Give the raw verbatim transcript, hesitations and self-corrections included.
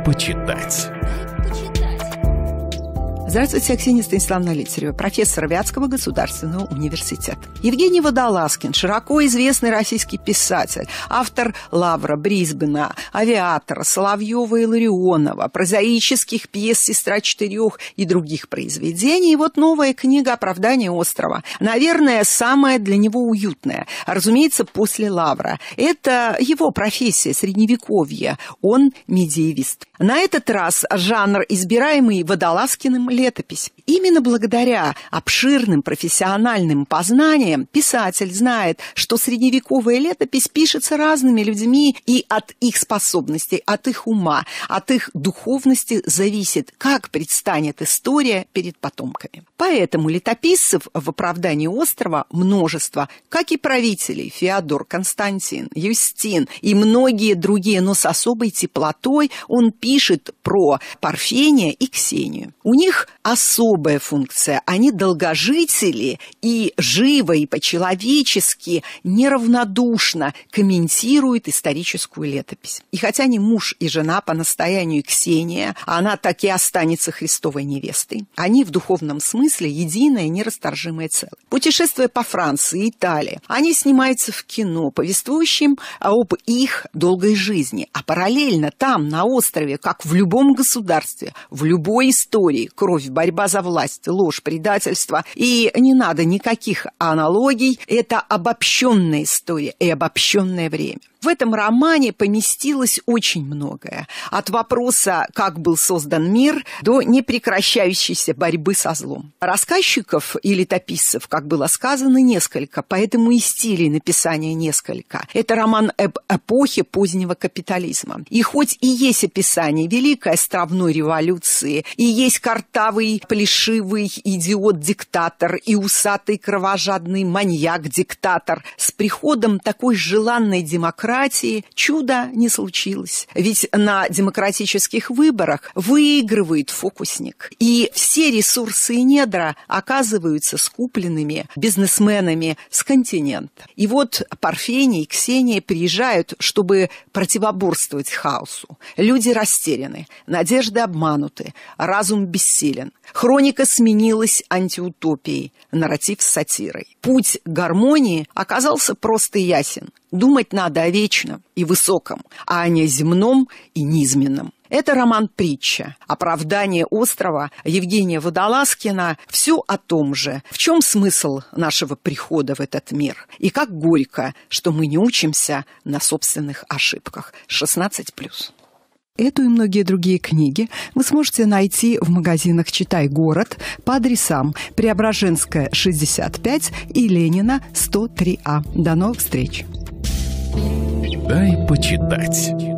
почитать. Здравствуйте, Аксинья Станиславовна Литарева, профессор Вятского государственного университета. Евгений Водолазкин, широко известный российский писатель, автор «Лавра», «Брисбена», «Авиатора», «Соловьева» и «Ларионова», прозаических пьес «Сестра четырех» и других произведений. И вот новая книга «Оправдание острова». Наверное, самая для него уютная. Разумеется, после «Лавра». Это его профессия, средневековье. Он медиевист. На этот раз жанр, избираемый Водолазкиным, летопись. Именно благодаря обширным профессиональным познаниям писатель знает, что средневековая летопись пишется разными людьми, и от их способностей, от их ума, от их духовности зависит, как предстанет история перед потомками. Поэтому летописцев в «Оправдании острова» множество, как и правителей: Феодор, Константин, Юстин и многие другие, но с особой теплотой он пишет про Парфения и Ксению. У них особая функция. Они долгожители и живо, и по-человечески, неравнодушно комментируют историческую летопись. И хотя не муж и жена по настоянию Ксения, она так и останется Христовой невестой, они в духовном смысле единое нерасторжимое целое. Путешествуя по Франции и Италии, они снимаются в кино, повествующим об их долгой жизни. А параллельно там, на острове, как в любом государстве, в любой истории, кровь, борьба за власть, ложь, предательство. И не надо никаких аналогий. Это обобщенная история и обобщенное время. В этом романе поместилось очень многое. От вопроса, как был создан мир, до непрекращающейся борьбы со злом. Рассказчиков и летописцев, как было сказано, несколько, поэтому и стилей написания несколько. Это роман об эпохе позднего капитализма. И хоть и есть описание Великой островной революции, и есть картавый, плешивый идиот-диктатор, и усатый кровожадный маньяк-диктатор, с приходом такой желанной демократии чудо не случилось. Ведь на демократических выборах выигрывает фокусник. И все ресурсы и недра оказываются скупленными бизнесменами с континента. И вот Парфений и Ксения приезжают, чтобы противоборствовать хаосу. Люди растеряны, надежды обмануты, разум бессилен. Хроника сменилась антиутопией, нарратив с сатирой. Путь к гармонии оказался прост и ясен. Думать надо о вечном и высоком, а не земном и низменном. Это роман-притча. «Оправдание острова» Евгения Водолазкина все о том же. В чем смысл нашего прихода в этот мир? И как горько, что мы не учимся на собственных ошибках. шестнадцать плюс. Эту и многие другие книги вы сможете найти в магазинах «Читай город» по адресам Преображенская, шестьдесят пять и Ленина, сто три А. До новых встреч! Дай почитать.